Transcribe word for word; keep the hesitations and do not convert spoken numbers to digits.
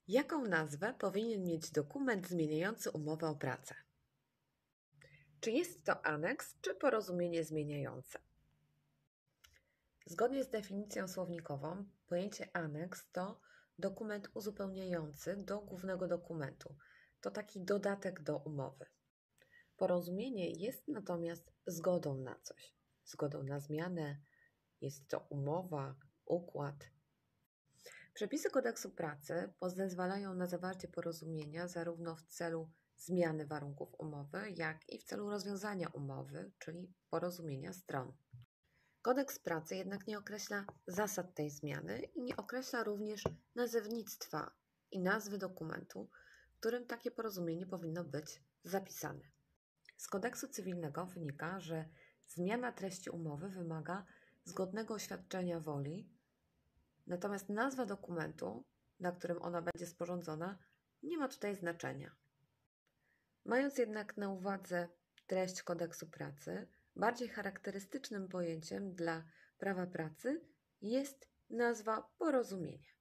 Jaką nazwę powinien mieć dokument zmieniający umowę o pracę? Czy jest to aneks, czy porozumienie zmieniające? Zgodnie z definicją słownikową, pojęcie aneks to dokument uzupełniający do głównego dokumentu. To taki dodatek do umowy. Porozumienie jest natomiast zgodą na coś. Zgodą na zmianę, jest to umowa, układ. Przepisy kodeksu pracy pozwalają na zawarcie porozumienia zarówno w celu zmiany warunków umowy, jak i w celu rozwiązania umowy, czyli porozumienia stron. Kodeks pracy jednak nie określa zasad tej zmiany i nie określa również nazewnictwa i nazwy dokumentu, w którym takie porozumienie powinno być zapisane. Z kodeksu cywilnego wynika, że zmiana treści umowy wymaga zgodnego oświadczenia woli, natomiast nazwa dokumentu, na którym ona będzie sporządzona, nie ma tutaj znaczenia. Mając jednak na uwadze treść kodeksu pracy, bardziej charakterystycznym pojęciem dla prawa pracy jest nazwa porozumienia.